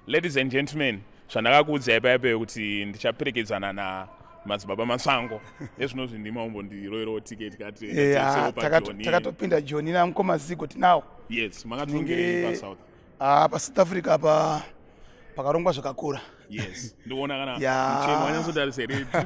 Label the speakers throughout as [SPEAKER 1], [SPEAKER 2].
[SPEAKER 1] Ladies and gentlemen, zvandakakuudza ipapo kuti ndichaperekedzana na madzibaba Masango. Ezvinozvi ndimambo ndiroero tiketi kati
[SPEAKER 2] takatopinda Joni na mukoma Zigo tinawo.
[SPEAKER 1] Yes, makatonge pa South.
[SPEAKER 2] Pa South Africa pakarongwa zvakakura.
[SPEAKER 1] Yes, ndikuona kana muchemo wanyasotarisira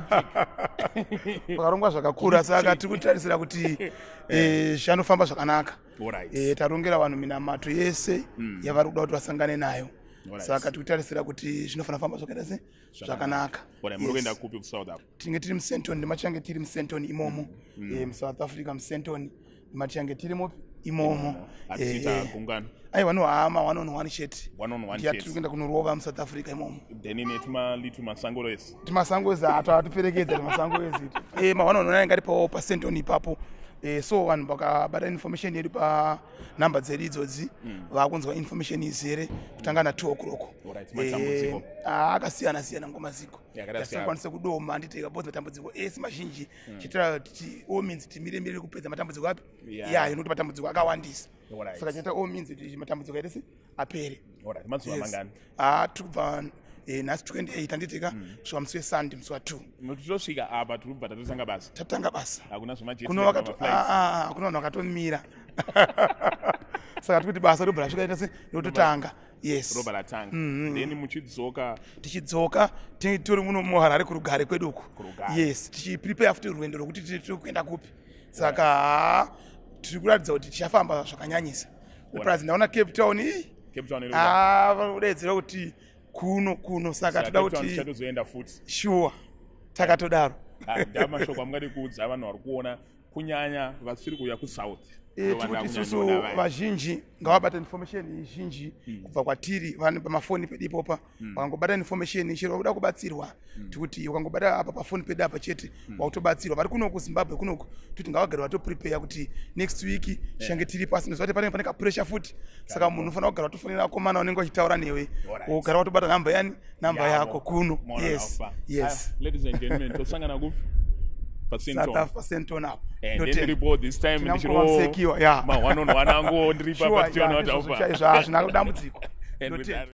[SPEAKER 2] pakarongwa zvakakura saka tiri kutarisira kuti zvanofamba zvakanaka. Tarongera vanhu minamato yese yavari kuda kuti vasangane nayo. Saka tikutarisira kuti zvinofana famba zvakaita sei zvakanaka.
[SPEAKER 1] Muri kuenda kupi ku South Africa?
[SPEAKER 2] Tinge tiri muSenton ndimachange tiri muSenton imomo. South Africa muSenton ndimachange tiri mopi imomo.
[SPEAKER 1] Atita gungano.
[SPEAKER 2] Aiwa no hama one on one shit.
[SPEAKER 1] One on one shit.
[SPEAKER 2] Tiri kuenda kunoroga muSouth Africa imomo.
[SPEAKER 1] Then netuma litu Masango ese.
[SPEAKER 2] Timasango eza atiperekedza Masango ezi. Ma one on one ngati pa Senton ipapo. So vanhu vakabata information yedu pa number dzedu idzodzi vakunzwa information izere kutanga na 2 o'clock. Akasiyana siyana ngoma Zigo. Yakakwanisa kudoma nditeka bodza matambudziko ese mazhinji chitira kuti all means timire kupedza matambudziko api. Nokuti matambudziko akawandisa. Saka chita all means kuti matambudziko edese apere.
[SPEAKER 1] Alright, mazuva mangani?
[SPEAKER 2] Tubva nasi 28 anditeka kusvika musi weSunday musi wa2.
[SPEAKER 1] Mutosvika apa tiri kubva tatotanga basa.
[SPEAKER 2] Tatanga basa.
[SPEAKER 1] Hakuna zvemajeti.
[SPEAKER 2] Kuna vanhu vakatomira. Saka tikuti basa robva rasvika ita rototanga. Yes.
[SPEAKER 1] Robva ratanga. Then muchidzoka.
[SPEAKER 2] Tichidzoka tori muno muHarare kurugare kwedu uku. Yes, tichiprepare after rwendo rwokuti tiri kuenda kupi. Saka tiri kuratidza kuti tichafamba zvakanyanyisa. Plus ndaona Cape Town.
[SPEAKER 1] Cape Town iri.
[SPEAKER 2] Udedzera kuti kuno saka toda kuti
[SPEAKER 1] tichatozoenda futi.
[SPEAKER 2] Sure. Takatodaro.
[SPEAKER 1] Ndamashoko amungade kuudza vanhu vari kuona kunyanya vasiri kuuya kuSouth.
[SPEAKER 2] Tikuti isusu vazhinji ngavabata information zhinji kubva kwatiri vanhu pamafoni pedu ipopa vakangobata information chero kuda kubatsirwa tikuti ukangobata apa pafoni pedu apa chete wautobatsirwa vari kuno kuZimbabwe kunoku kuti ngavagare vatoprepare kuti next week shange tiri pasi ndozvati pane ka pressure futi saka munhu unofanira kugara watofonera komana unenge uchitaura newe ugara watobata namba yako kuno. Yes.
[SPEAKER 1] Ladies and gentlemen, tosangana kupi?
[SPEAKER 2] Senton up.
[SPEAKER 1] And then report this time in the show.
[SPEAKER 2] Yeah.
[SPEAKER 1] Ma one on one ango ndiripa pa tiona wata upa.
[SPEAKER 2] Zvazvinakudambudziko.